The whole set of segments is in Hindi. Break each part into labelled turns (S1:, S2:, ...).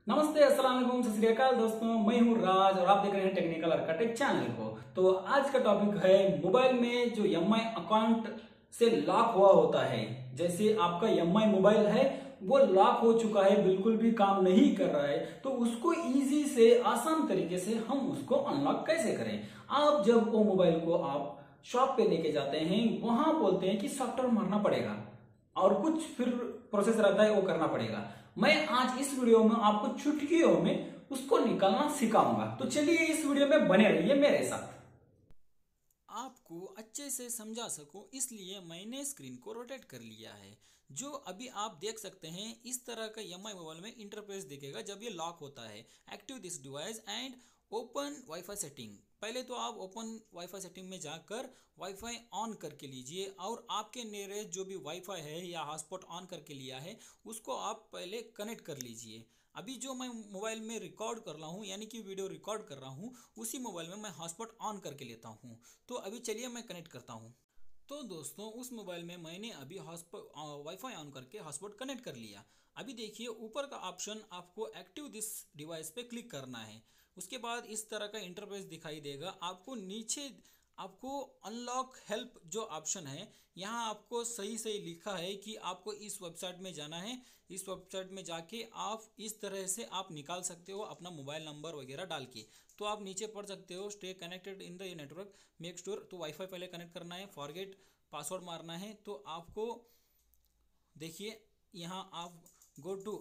S1: नमस्ते, अस्सलाम वालेकुम, सत श्री अकाल दोस्तों। मैं हूं राज और आप देख रहे हैं टेक्निकल अर्काटेक चैनल को। तो आज का टॉपिक है मोबाइल में जो एमआई अकाउंट से लॉक हुआ होता है। जैसे आपका एमआई मोबाइल है वो लॉक हो चुका है, बिल्कुल भी काम नहीं कर रहा है, तो उसको इजी से आसान तरीके से हम उसको अनलॉक कैसे करें। आप जब वो मोबाइल को आप शॉप पे लेके जाते हैं, वहां बोलते हैं कि सॉफ्टवेयर मारना पड़ेगा और कुछ फिर प्रोसेस रहता है वो करना पड़ेगा। मैं आज इस वीडियो में आपको चुटकियों में उसको निकालना सिखाऊंगा। तो चलिए इस वीडियो में बने रहिए मेरे साथ। आपको अच्छे से समझा सकूं इसलिए मैंने स्क्रीन को रोटेट कर लिया है। जो अभी आप देख सकते हैं इस तरह का एमआई मोबाइल में इंटरफेस दिखेगा जब ये लॉक होता है। Active this device and open WiFi setting. पहले तो आप ओपन वाईफाई सेटिंग में जाकर वाईफाई ऑन करके लीजिए और आपके नियरेस्ट जो भी वाईफाई है या हॉटस्पॉट ऑन करके लिया है उसको आप पहले कनेक्ट कर लीजिए। अभी जो मैं मोबाइल में रिकॉर्ड कर रहा हूँ यानी कि वीडियो रिकॉर्ड कर रहा हूँ उसी मोबाइल में मैं हॉटस्पॉट ऑन करके लेता हूँ। तो अभी चलिए मैं कनेक्ट करता हूँ। तो दोस्तों उस मोबाइल में मैंने अभी हॉटस्पॉट वाईफाई ऑन करके हॉटस्पॉट कनेक्ट कर लिया। अभी देखिए ऊपर का ऑप्शन आपको एक्टिव दिस डिवाइस पे क्लिक करना है। उसके बाद इस तरह का इंटरफेस दिखाई देगा। आपको नीचे आपको अनलॉक हेल्प जो ऑप्शन है यहाँ आपको सही सही लिखा है कि आपको इस वेबसाइट में जाना है। इस वेबसाइट में जाके आप इस तरह से आप निकाल सकते हो अपना मोबाइल नंबर वगैरह डाल के। तो आप नीचे पढ़ सकते हो stay connected in the network make sure. तो वाईफाई पहले कनेक्ट करना है, फॉरगेट पासवर्ड मारना है। तो आपको देखिए यहाँ आप गो टू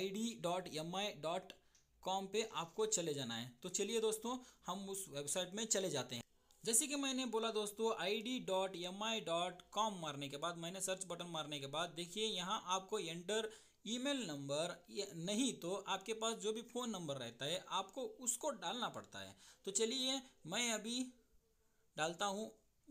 S1: id.mi.com पे आपको चले जाना है। तो चलिए दोस्तों हम उस वेबसाइट में चले जाते हैं। जैसे कि मैंने बोला दोस्तों id.mi.com मारने के बाद मैंने सर्च बटन मारने के बाद देखिए यहाँ आपको एंटर ईमेल नंबर नहीं तो आपके पास जो भी फ़ोन नंबर रहता है आपको उसको डालना पड़ता है। तो चलिए मैं अभी डालता हूँ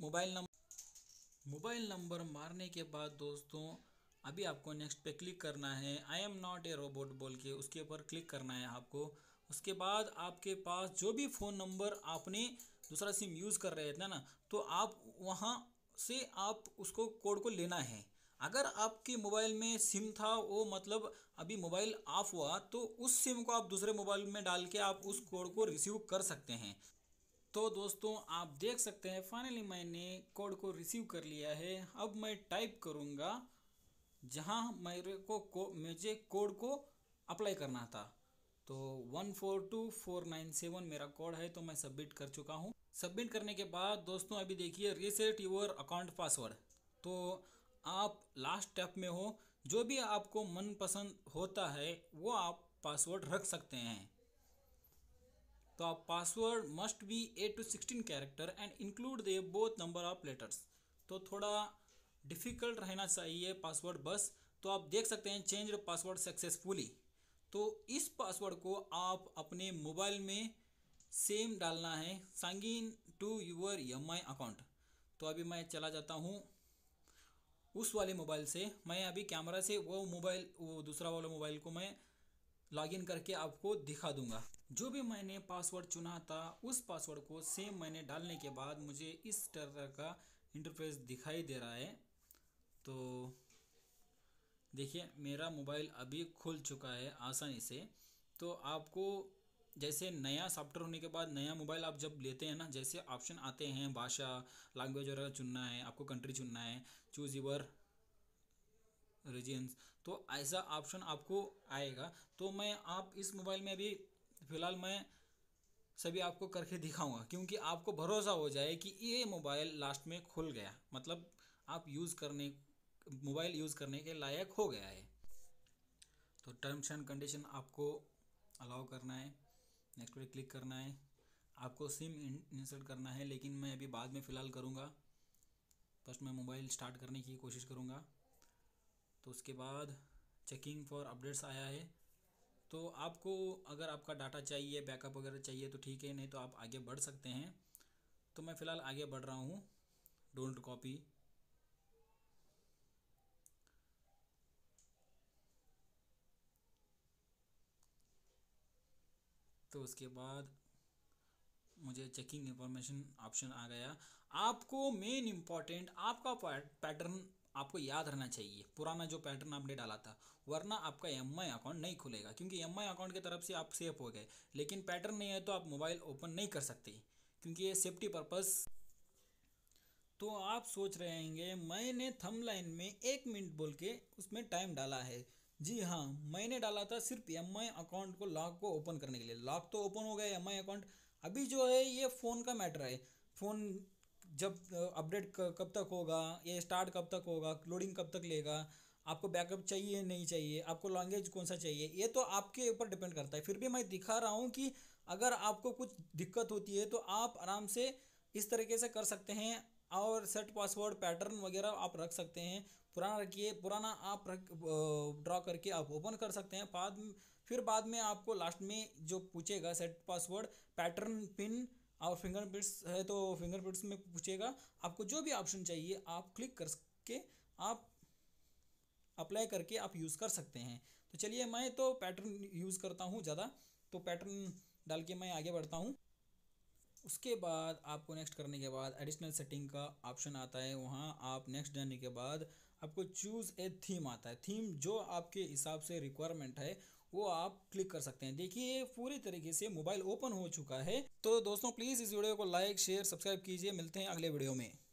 S1: मोबाइल नंबर मारने के बाद दोस्तों अभी आपको नेक्स्ट पे क्लिक करना है। I am not a robot बोल के उसके ऊपर क्लिक करना है आपको। उसके बाद आपके पास जो भी फ़ोन नंबर आपने दूसरा सिम यूज़ कर रहे थे ना तो आप वहाँ से आप उसको कोड को लेना है। अगर आपके मोबाइल में सिम था वो मतलब अभी मोबाइल ऑफ हुआ तो उस सिम को आप दूसरे मोबाइल में डाल के आप उस कोड को रिसीव कर सकते हैं। तो दोस्तों आप देख सकते हैं फाइनली मैंने कोड को रिसीव कर लिया है। अब मैं टाइप करूँगा जहाँ मुझे कोड को अप्लाई करना था। तो 142497 मेरा कोड है तो मैं सबमिट कर चुका हूँ। सबमिट करने के बाद दोस्तों अभी देखिए रीसेट योर अकाउंट पासवर्ड। तो आप लास्ट स्टेप में हो, जो भी आपको मनपसंद होता है वो आप पासवर्ड रख सकते हैं। तो आप password must be 8 to 16 character and include the both number of letters. तो थोड़ा डिफ़िकल्ट रहना चाहिए पासवर्ड बस। तो आप देख सकते हैं चेंज पासवर्ड सक्सेसफुली। तो इस पासवर्ड को आप अपने मोबाइल में सेम डालना है sign to your MI account. तो अभी मैं चला जाता हूँ उस वाले मोबाइल से। मैं अभी कैमरा से वो दूसरा वाला मोबाइल को मैं लॉगिन करके आपको दिखा दूंगा। जो भी मैंने पासवर्ड चुना था उस पासवर्ड को सेम मैंने डालने के बाद मुझे इस तरह का इंटरफेस दिखाई दे रहा है। तो देखिए मेरा मोबाइल अभी खुल चुका है आसानी से। तो आपको जैसे नया सॉफ्टवेयर होने के बाद नया मोबाइल आप जब लेते हैं ना, जैसे ऑप्शन आते हैं भाषा लैंग्वेज वगैरह चुनना है, आपको कंट्री चुनना है, चूज़ यूर रीजन्स, तो ऐसा ऑप्शन आपको आएगा। तो मैं आप इस मोबाइल में अभी फ़िलहाल मैं सभी आपको करके दिखाऊंगा क्योंकि आपको भरोसा हो जाए कि ये मोबाइल लास्ट में खुल गया, मतलब आप मोबाइल यूज़ करने के लायक हो गया है। तो टर्म्स एंड कंडीशन आपको अलाउ करना है, नेक्स्ट पे क्लिक करना है, आपको सिम इंसर्ट करना है लेकिन मैं अभी बाद में फ़िलहाल करूँगा। फर्स्ट मैं मोबाइल स्टार्ट करने की कोशिश करूँगा। तो उसके बाद चेकिंग फॉर अपडेट्स आया है। तो आपको अगर आपका डाटा चाहिए बैकअप वगैरह चाहिए तो ठीक है, नहीं तो आप आगे बढ़ सकते हैं। तो मैं फ़िलहाल आगे बढ़ रहा हूँ, डोंट कॉपी। तो उसके बाद मुझे चेकिंग इंफॉर्मेशन ऑप्शन आ गया। आपको मेन इम्पॉर्टेंट आपका पैटर्न आपको याद रहना चाहिए पुराना जो पैटर्न आपने डाला था, वरना आपका एमआई अकाउंट नहीं खुलेगा, क्योंकि एमआई अकाउंट की तरफ से आप सेफ हो गए, लेकिन पैटर्न नहीं है तो आप मोबाइल ओपन नहीं कर सकते, क्योंकि ये सेफ्टी पर्पस। तो आप सोच रहे होंगे मैंने थंबलाइन में 1 मिनट बोल के उसमें टाइम डाला है। जी हाँ, मैंने डाला था सिर्फ एमआई अकाउंट को लॉक को ओपन करने के लिए। लॉक तो ओपन हो गया एमआई अकाउंट। अभी जो है ये फ़ोन का मैटर है। फ़ोन जब अपडेट कब तक होगा, ये स्टार्ट कब तक होगा, लोडिंग कब तक लेगा, आपको बैकअप चाहिए नहीं चाहिए, आपको लैंग्वेज कौन सा चाहिए, ये तो आपके ऊपर डिपेंड करता है। फिर भी मैं दिखा रहा हूँ कि अगर आपको कुछ दिक्कत होती है तो आप आराम से इस तरीके से कर सकते हैं, और सेट पासवर्ड पैटर्न वगैरह आप रख सकते हैं। पुराना रखिए, पुराना आप रख ड्रॉ करके आप ओपन कर सकते हैं। फिर बाद में आपको लास्ट में जो पूछेगा सेट पासवर्ड पैटर्न पिन और फिंगरप्रिंट्स है तो फिंगरप्रिंट्स में पूछेगा, आपको जो भी ऑप्शन चाहिए आप क्लिक करके आप अप्लाई करके आप यूज़ कर सकते हैं। तो चलिए, मैं तो पैटर्न यूज़ करता हूँ ज़्यादा, तो पैटर्न डाल के मैं आगे बढ़ता हूँ। उसके बाद आपको नेक्स्ट करने के बाद एडिशनल सेटिंग का ऑप्शन आता है, वहाँ आप नेक्स्ट जाने के बाद आपको चूज़ ए थीम आता है। थीम जो आपके हिसाब से रिक्वायरमेंट है वो आप क्लिक कर सकते हैं। देखिए पूरी तरीके से मोबाइल ओपन हो चुका है। तो दोस्तों प्लीज़ इस वीडियो को लाइक शेयर सब्सक्राइब कीजिए। मिलते हैं अगले वीडियो में।